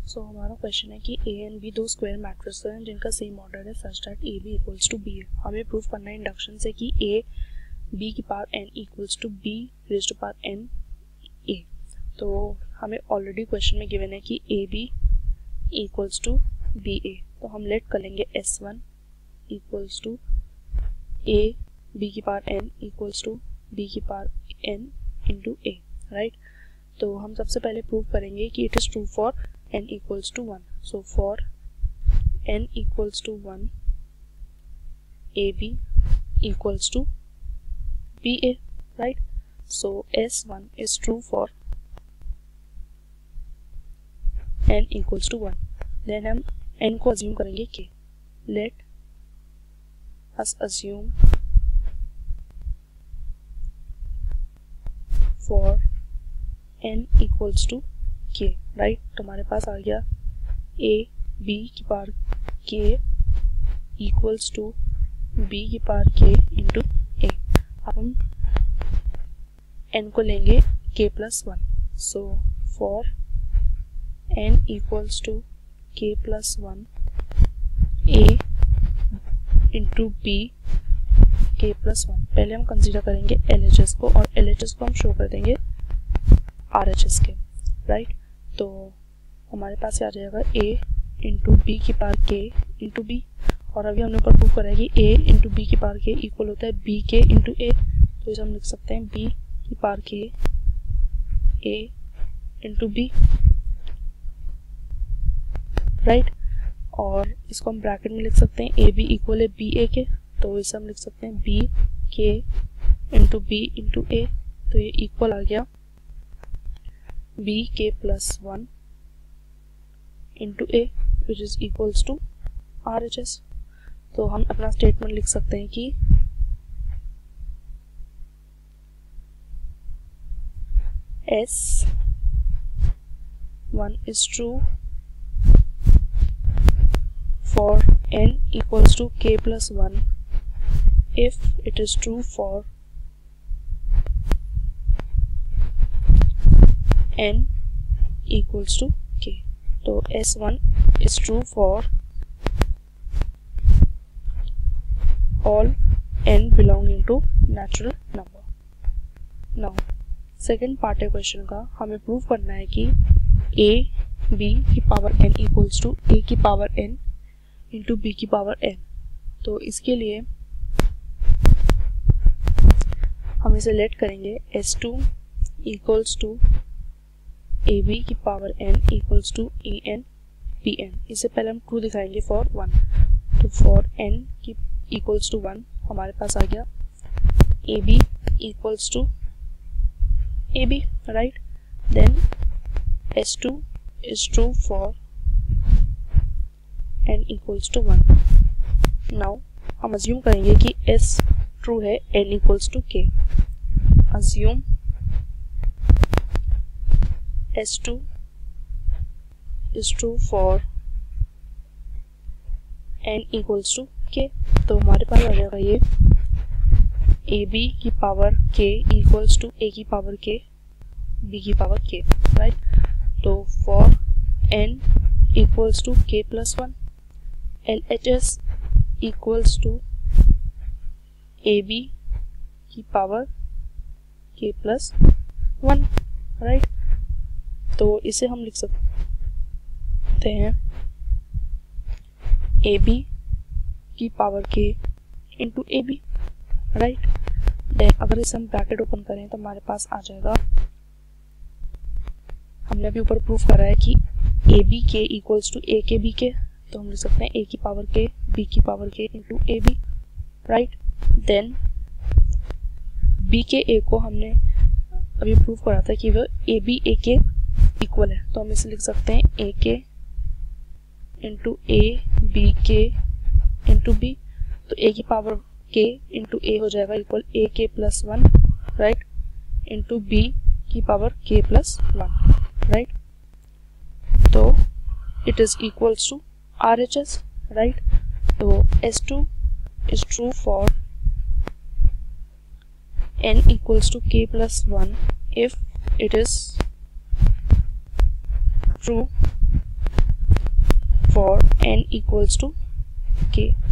सो हमारा क्वेश्चन है कि ए एंड बी दो स्क्वायर मैट्रिक्स हैं जिनका सेम ऑर्डर है such that A B equals to B है। हमें प्रूफ करना है इंडक्शन से कि ए बी की power N equals to B raised to power N A. तो हमें ऑलरेडी क्वेश्चन में गिवन है कि A B equals to B A, तो हम लेट कर लेंगे S one equals to A B की power N equals to B की power N into A, right. तो हम सबसे पहले प्रूव करेंगे कि it is true for n equals to 1. So for n equals to 1, AB equals to BA, right? So S1 is true for n equals to 1. Then हम n को assume करेंगे k. Let us assume for n equals to k, right. तो हमारे पास आ गया A B की power K equals to B की पावर के इंटू ए। अब हम एन को लेंगे K plus one. So for N equals to K plus one A into B K plus one. पहले हम कंसीडर करेंगे एल एच एस को, और एल एच एस को हम शो कर देंगे आर एच एस के, राइट। तो हमारे पास आ जाएगा a इंटू बी की पावर k इंटू बी, और अभी हमने ऊपर प्रूव करा है कि a इंटू बी की पावर k इक्वल होता है बी के इंटू ए। तो इसे हम लिख सकते हैं b की power k a into B, right. और इसको हम ब्रैकेट में लिख सकते हैं ए बी इक्वल है बी ए के, तो इसे हम लिख सकते हैं B K into B into ए। तो ये इक्वल आ गया b k plus 1 into a which is equals to RHS। तो हम अपना स्टेटमेंट लिख सकते हैं कि S1 is true for n equals to k plus 1 if it is true for n equals to k। तो S1 is true for all n belonging to natural number। now second part है question का, हमें prove करना है कि a b की power n equals to a की power n into b की पावर n। तो इसके लिए हम इसे लेट करेंगे S2 equals to A B की power n equals to A N B N. इसे पहले हम ट्रू दिखाएंगे फॉर 1। तो फॉर n की इक्वल्स टू 1 हमारे पास आ गया A B equals to A B, right. Then S2 is true for n equals to 1। Now हम अज्यूम करेंगे कि S ट्रू है n equals to k। Assume S2 is true for n equals to k। तो हमारे पास आ जाएगा ये ए बी की power k equals to a की पावर k b की पावर k, राइट। तो for n equals to k plus 1 LHS equals to A B की पावर k plus 1, राइट। तो इसे हम लिख सकते हैं ए बी की power K into A B, right. Then अगर इसे हम ब्रैकेट ओपन करें तो हमारे पास आ जाएगा, हमने अभी ऊपर प्रूफ करा है कि A B K equals to A K B के, तो हम लिख सकते हैं ए की पावर के बी की power K into A B, right. Then B K A को हमने अभी प्रूफ करा था कि वो ए बी ए के इक्वल है, तो हम इसे लिख सकते हैं A K into A B K into B. तो ए की पावर के इंटू ए हो जाएगा equal A K plus 1, right, into B की पावर के प्लस 1, राइट। तो it is equals to R H S, right. तो S2 is true for n equals to k plus 1 if it is true n equals to k।